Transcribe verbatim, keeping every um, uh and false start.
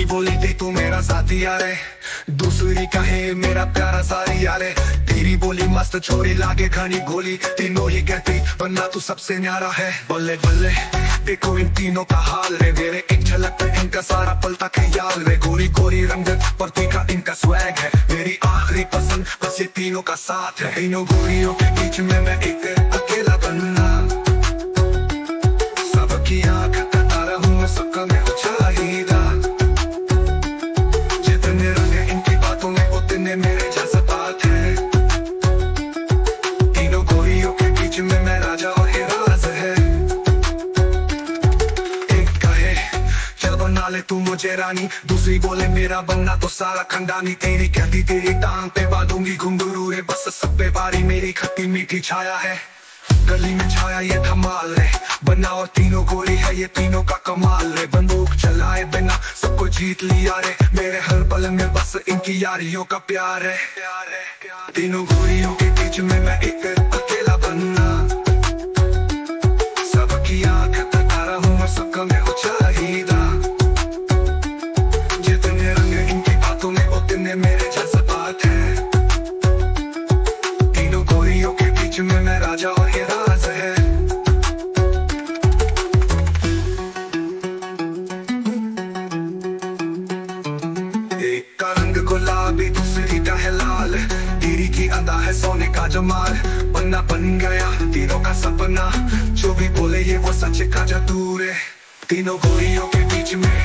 बोली थी तू मेरा साथी यारे, दूसरी कहे मेरा प्यारा सारी यारे। तेरी बोली मस्त छोरी लागे घनी गोली, तीनों ही कहती वरना तू सबसे न्यारा है। बल्ले बल्ले देखो इन तीनों का हाल रे, मेरे एक झलक पे इनका सारा पलता ख्याल रे। गोरी गोरी रंगत प्रति का इनका स्वैग है, मेरी आखिरी पसंद बस ये तीनों का साथ है। तीनों गोरियों के बीच में मैं एक अकेला बनना, सबकी आंख तारा हूँ मैं, सबका मैं चाहिदा। जितने रंग है इनकी बातों में उतने मेरे जज्बात है। तीनों गोरियों के बीच में मैं राजा और ये राज है। एक कहे चल बना ले तू मुझे रानी, दूसरी बोले मेरा बनना तो सारा खंडानी। तेरी कहती तेरी टांग पे बांधूंगी घुंघरू रे, बस सब पे बारी मेरी खट्टी मीठी छाया है। गली में छाया ये धमाल रे, बना और तीनों गोरी है ये तीनों का कमाल रे। बंदूक चलाए बिना सबको जीत लिया रे, मेरे हर पल में बस इनकी यारियों का प्यार है। तीनों गोरियों के बीच में मैं एक अकेला बनना, सबकी आंख तारा हूँ मैं, सबका मैं चाहिदा। जितने रंग इनकी बातों में उतने मेरे जज्बात है। तीनों गोरियों के बीच में मैं राजा और ये राज है। एक का रंग गुलाबी दूसरी का है लाल, तेरी की अदा है सोने का जमाल। बन्ना बन गया तीनों का सपना, जो भी बोले ये वो सच का जादू रे। तीनों गोरियों के बीच में